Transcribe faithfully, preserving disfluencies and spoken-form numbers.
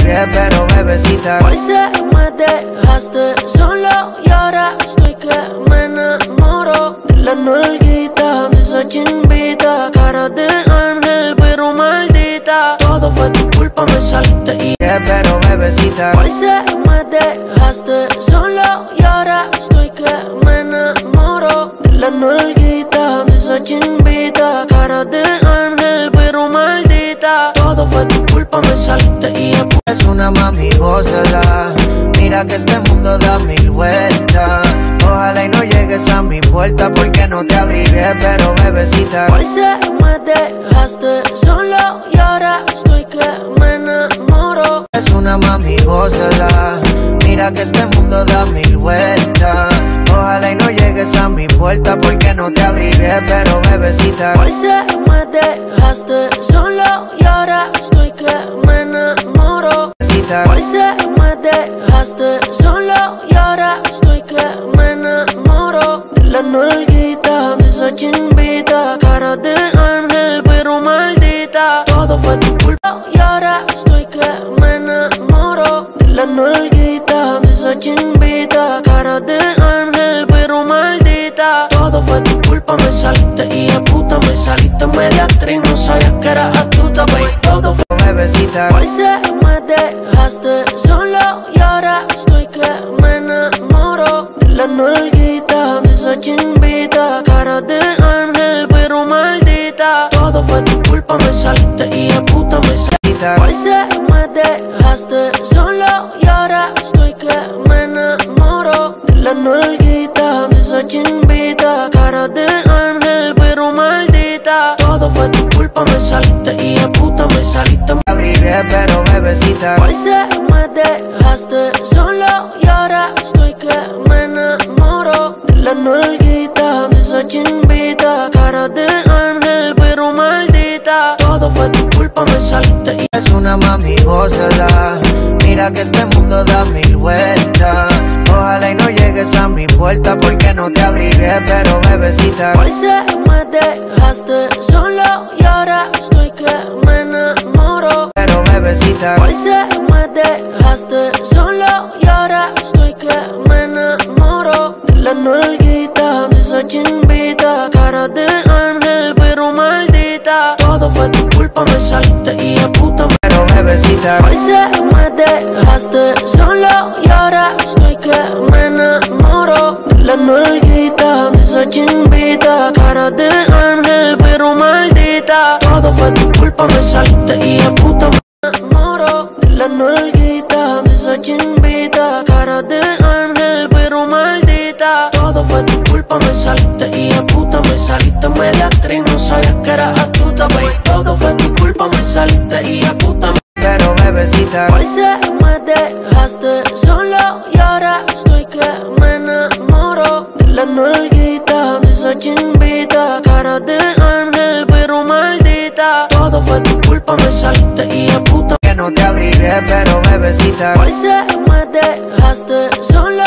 abriré, pero bebecita, hoy sé me dejaste solo y ahora estoy que me enamoro de la nalguita, de esa chimbita, cara de ángel pero maldita. Todo fue tu culpa, me saliste y pero bebecita, hoy sé me dejaste solo y ahora estoy que me enamoro de la nalguita, de esa chimbita, cara de ángel pero maldita. Todo fue tu culpa, me saliste y es una mami, gózala. Mira que este mundo da mil vueltas. Ojalá y no llegues a mi puerta porque no te abriré, pero bebecita, hoy sé me dejaste solo y ahora estoy que me enamoro. es una mami, gózala. Mira que este mundo da mil vueltas. Ojalá y no llegues a mi puerta porque no te abriré, pero bebecita, hoy sé me dejaste solo y ahora estoy que me enamoro. Hoy sé me dejaste solo y ahora estoy que me enamoro de la nalguita, de esa chimbita, cara de ángel pero maldita. Todo fue tu culpa y ahora estoy que me enamoro de la nalguita, de esa chimbita, cara de ángel pero maldita. Todo fue tu culpa, me saliste y a puta me saliste media actriz, no sabías que eras astuta, baby. Todo fue bebecita, hoy sé me dejaste solo y ahora estoy que me enamoro de la nalguita, de esa chimbita, cara de ángel pero maldita. Todo fue tu culpa, me saliste y a puta me saliste. Hoy sé me dejaste solo y ahora estoy que me enamoro de la nalguita, de esa chimbita, cara de ángel pero maldita. Todo fue tu culpa, me saliste y a puta me saliste. abriré, pero bebecita, Hoy sé me dejaste solo y ahora estoy que me enamoro de la nalguita, de esa chimbita, cara de ángel pero maldita. Todo fue tu culpa, me saliste y es una mami, gózala. Mira que este mundo da mil vueltas. Ojalá y no llegues a mi puerta porque no te abriré, pero bebecita, hoy sé me dejaste solo y ahora estoy que me enamoro. pero bebecita, Hoy sé me dejaste solo y ahora estoy que me enamoro de la nalguita, de esa chimbita, cara de ángel pero maldita. Todo fue tu culpa, me saliste y a puta me pero bebecita, hoy sé me dejaste solo y ahora estoy que me enamoro de la nalguita, de esa chimbita, cara de ángel pero maldita. Todo fue tu culpa, me saliste y a puta me enamoro de la nalguita, de esa chimbita, cara de ángel pero maldita. Todo fue tu culpa, me saliste y a puta me saliste media actriz, no sabías que eras astuta, baby. Todo fue tu culpa, me saliste y a puta me pero bebecita, hoy sé me dejaste solo y ahora estoy que me enamoro de la nalguita, de esa chimbita, cara de ángel pero maldita. Todo fue tu culpa, me saliste y a puta que no te abriré, pero bebecita, hoy sé me dejaste solo